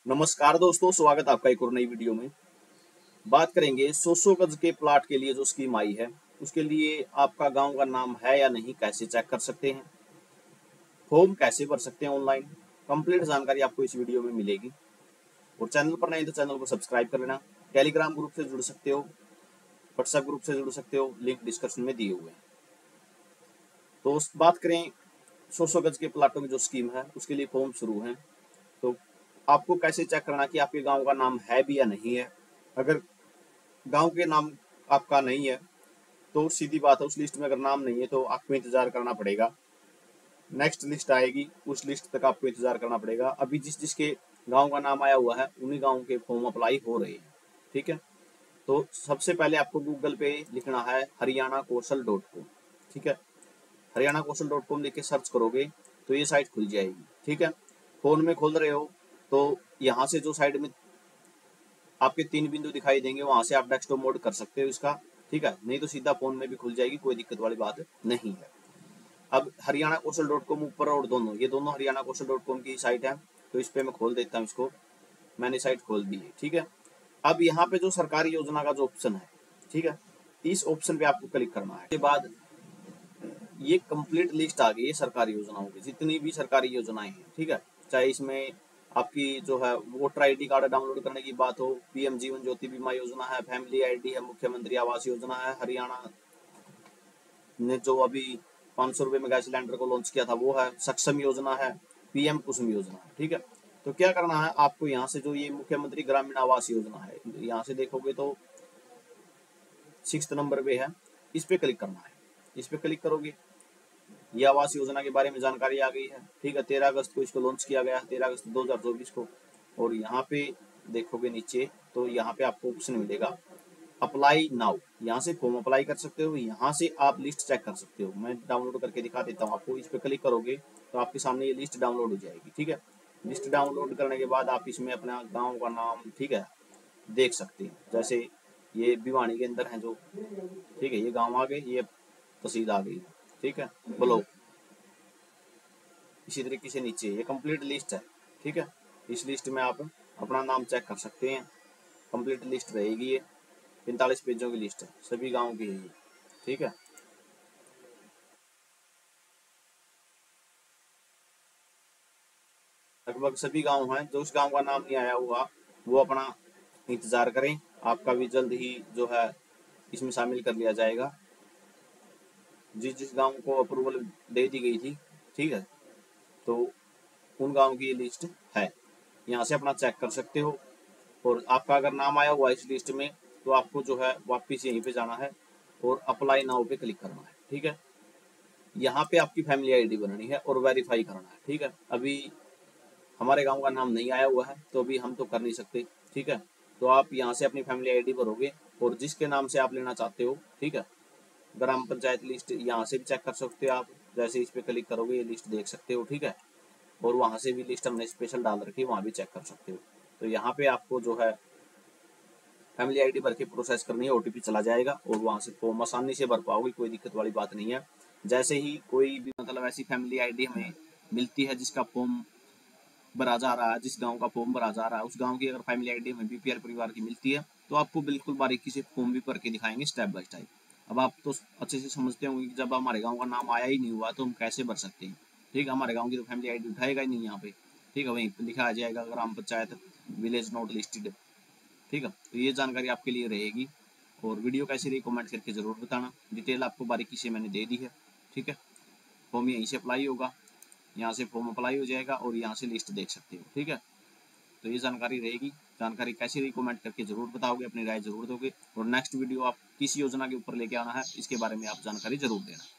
नमस्कार दोस्तों, स्वागत आपका एक और नई वीडियो में। बात करेंगे 100 गज के प्लाट के लिए जो स्कीम आई है उसके लिए आपका गांव का नाम है या नहीं, कैसे चेक कर सकते हैं, फॉर्म कैसे भर सकते हैं ऑनलाइन। कंप्लीट जानकारी आपको इस वीडियो में मिलेगी। और चैनल पर नहीं तो चैनल को सब्सक्राइब कर लेना। टेलीग्राम ग्रुप से जुड़ सकते हो, व्हाट्सएप ग्रुप से जुड़ सकते हो, लिंक डिस्क्रिप्शन में दिए हुए हैं। तो बात करें 100 गज के प्लाटों की जो स्कीम है उसके लिए फॉर्म शुरू हैं। तो आपको कैसे चेक करना कि आपके गांव का नाम है भी या नहीं है। अगर गांव के नाम आपका नहीं है तो सीधी बात है, उस लिस्ट में अगर नाम नहीं है तो आपको इंतजार करना पड़ेगा। नेक्स्ट लिस्ट आएगी, उस लिस्ट तक आपको इंतजार करना पड़ेगा। अभी जिसके गांव का नाम आया हुआ है उन्हीं गांव के फॉर्म अप्लाई हो रहे हैं। ठीक है, तो सबसे पहले आपको गूगल पे लिखना है हरियाणा कौशल.com। ठीक है, हरियाणा कौशल.com लिख के सर्च करोगे तो ये साइट खुल जाएगी। ठीक है, फोन में खोल रहे हो तो यहाँ से जो साइड में आपके 3 बिंदु दिखाई देंगे वहां से आप डेस्कटॉप मोड कर सकते हो इसका। ठीक है, नहीं तो सीधा फोन में भी खुल जाएगी, कोई दिक्कत वाली बात नहीं है। अब हरियाणा कौशल.com ऊपर और ये दोनों हरियाणा कौशल.com की साइट है। तो इस पे मैं खोल देता हूँ इसको। मैंने साइट खोल दी है। ठीक है, अब यहाँ पे जो सरकारी योजना का जो ऑप्शन है, ठीक है, इस ऑप्शन पे आपको क्लिक करना है। उसके बाद ये कंप्लीट लिस्ट आ गई है सरकारी योजनाओं की, जितनी भी सरकारी योजनाएं हैं। ठीक है, चाहे इसमें आपकी जो है वोटर आईडी कार्ड डाउनलोड करने की बात हो, पीएम जीवन ज्योति बीमा योजना है, फैमिली आईडी है, मुख्यमंत्री आवास योजना है, हरियाणा ने जो अभी 500 रुपये में गैस सिलेंडर को लॉन्च किया था वो है, सक्षम योजना है, पीएम कुसुम योजना है। ठीक है, तो क्या करना है आपको, यहाँ से जो ये मुख्यमंत्री ग्रामीण आवास योजना है, यहाँ से देखोगे तो 6 नंबर पे है, इस पे क्लिक करना है। इस पे क्लिक करोगे, ये आवास योजना के बारे में जानकारी आ गई है। ठीक है, 13 अगस्त को इसको लॉन्च किया गया, 13 अगस्त 2024 को। और यहाँ पे देखोगे नीचे तो यहाँ पे आपको ऑप्शन मिलेगा अप्लाई नाउ। यहाँ से फॉर्म अप्लाई कर सकते हो, यहाँ से आप लिस्ट चेक कर सकते हो। मैं डाउनलोड करके दिखा देता हूँ आपको। इस पे क्लिक करोगे तो आपके सामने ये लिस्ट डाउनलोड हो जाएगी। ठीक है, लिस्ट डाउनलोड करने के बाद आप इसमें अपना गाँव का नाम, ठीक है, देख सकते हैं। जैसे ये भिवानी के अंदर है जो, ठीक है, ये गाँव आ गए, ये तहसील आ गई। ठीक है, ब्लॉक। इसी तरीके से नीचे ये कंप्लीट लिस्ट है। ठीक है, इस लिस्ट में आप अपना नाम चेक कर सकते हैं। कंप्लीट लिस्ट रहेगी ये, 45 पेजों की लिस्ट है, सभी गाँव की है ये। ठीक है, लगभग सभी गाँव हैं। जो उस गाँव का नाम नहीं आया हुआ वो अपना इंतजार करें, आपका भी जल्द ही जो है इसमें शामिल कर लिया जाएगा। जिस जिस गाँव को अप्रूवल दे दी गई थी, ठीक है, तो उन गाँव की ये लिस्ट है, यहाँ से अपना चेक कर सकते हो। और आपका अगर नाम आया हुआ है इस लिस्ट में तो आपको जो है वापस यहीं पे जाना है और अप्लाई नाउ पे क्लिक करना है। ठीक है, यहाँ पे आपकी फैमिली आईडी बनानी है और वेरीफाई करना है। ठीक है, अभी हमारे गांव का नाम नहीं आया हुआ है तो अभी हम तो कर नहीं सकते। ठीक है, तो आप यहाँ से अपनी फैमिली आईडी भरोगे और जिसके नाम से आप लेना चाहते हो, ठीक है, ग्राम पंचायत लिस्ट यहाँ से भी चेक कर सकते हो आप। जैसे इस पे क्लिक करोगे ये लिस्ट देख सकते हो। ठीक है, और वहाँ से भी लिस्ट हमने स्पेशल डाल रखी है, वहाँ भी चेक कर सकते हो। तो यहाँ पे आपको जो है फैमिली आईडी भर के प्रोसेस करनी है, ओटीपी चला जाएगा और वहाँ से फॉर्म आसानी से भर पाओगे, कोई दिक्कत वाली बात नहीं है। जैसे ही कोई भी मतलब ऐसी फैमिली आईडी हमें मिलती है जिसका फॉर्म भरा जा रहा है, जिस गांव का फॉर्म भरा जा रहा है, उस गांव की अगर फैमिली आईडी हमें बीपीएल परिवार की मिलती है तो आपको बिल्कुल बारीकी से फॉर्म भी भर के दिखाएंगे स्टेप बाय स्टेप। अब आप तो अच्छे से समझते होंगे कि जब हमारे गाँव का नाम आया ही नहीं हुआ तो हम कैसे भर सकते हैं। ठीक है, हमारे गाँव की तो फैमिली आईडी उठाएगा ही नहीं यहाँ पे। ठीक है, वहीं लिखा आ जाएगा ग्राम पंचायत विलेज नॉट लिस्टेड। ठीक है, तो ये जानकारी आपके लिए रहेगी। और वीडियो कैसी रही कमेंट करके ज़रूर बताना। डिटेल आपको बारीकी से मैंने दे दी है। ठीक है, फॉर्म यहीं से अप्लाई होगा, यहाँ से फॉर्म अप्लाई हो जाएगा और यहाँ से लिस्ट देख सकते हो। ठीक है, तो ये जानकारी रहेगी। जानकारी कैसी रही कमेंट करके ज़रूर बताओगे, अपनी राय ज़रूर दोगे। और नेक्स्ट वीडियो आप किस योजना के ऊपर लेके आना है इसके बारे में आप जानकारी ज़रूर देना।